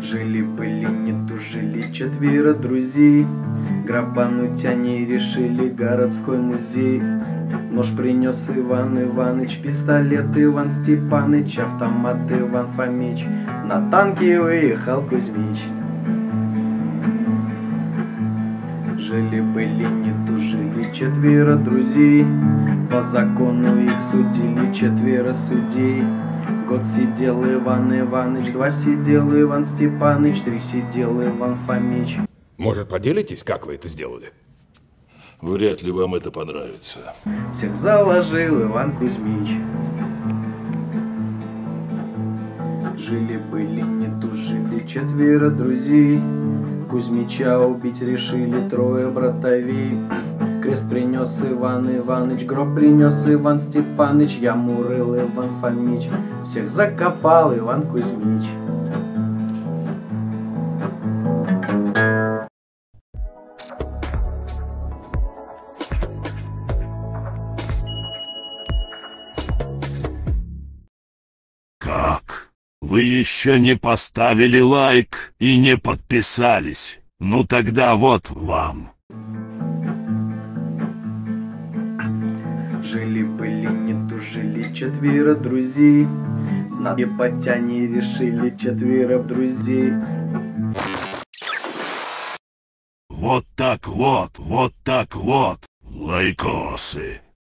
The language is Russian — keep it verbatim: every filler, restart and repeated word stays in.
Жили-были, не тужили четверо друзей. Грабануть они решили городской музей. Нож принес Иван Иваныч, пистолет Иван Степаныч, автомат Иван Фомич. На танке выехал Кузьмич. Жили-были, не тужили четверо друзей. По закону их судили четверо судей. Год сидел Иван Иваныч, два сидел Иван Степаныч, три сидел Иван Фомич. Может, поделитесь, как вы это сделали? Вряд ли вам это понравится. Всех заложил Иван Кузьмич. Жили-были, не тужили четверо друзей. Кузьмича убить решили трое братовей. Крест принес Иван Иваныч, гроб принес Иван Степаныч, яму рыл Иван Фомич, всех закопал Иван Кузьмич. Как? Вы еще не поставили лайк и не подписались? Ну тогда вот вам. Жили-были, не тужили четверо друзей. Наебать они решили четверо друзей. Вот так вот, вот так вот, лайкосы.